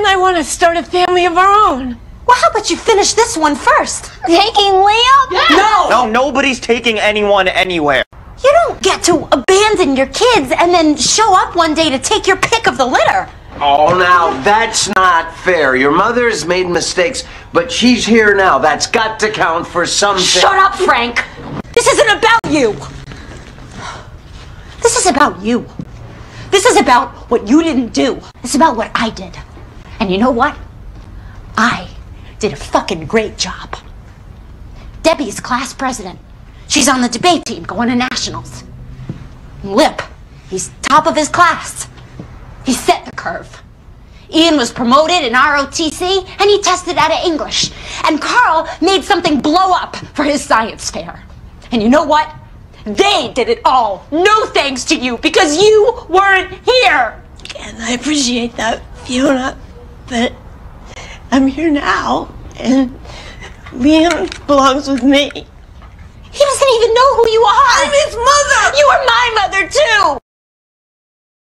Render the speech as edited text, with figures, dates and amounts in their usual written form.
I want to start a family of our own. Well, how about you finish this one first? Taking Liam? Yeah. No, nobody's taking anyone anywhere. You don't get to abandon your kids and then show up one day to take your pick of the litter. Oh, now, that's not fair. Your mother's made mistakes, but she's here now. That's got to count for something. Shut up, Frank. This isn't about you. This is about you. This is about what you didn't do. It's about what I did. And you know what? I did a fucking great job. Debbie's class president. She's on the debate team going to nationals. Lip, he's top of his class. He set the curve. Ian was promoted in ROTC and he tested out of English. And Carl made something blow up for his science fair. And you know what? They did it all. No thanks to you because you weren't here. And I appreciate that, Fiona, but I'm here now, and Liam belongs with me. He doesn't even know who you are. I'm his mother! You are my mother, too!